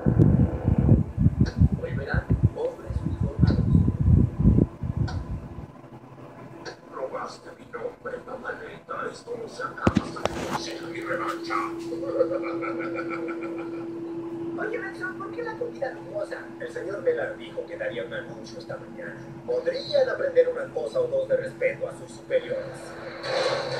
Hoy verán hombres uniformados. Robaste mi nombre, mamaleta. Esto no se acaba hasta que consiga mi revancha. Oye, Benson, ¿por qué la comida lujosa? El señor Velar dijo que daría un anuncio esta mañana. Podrían aprender una cosa o dos de respeto a sus superiores.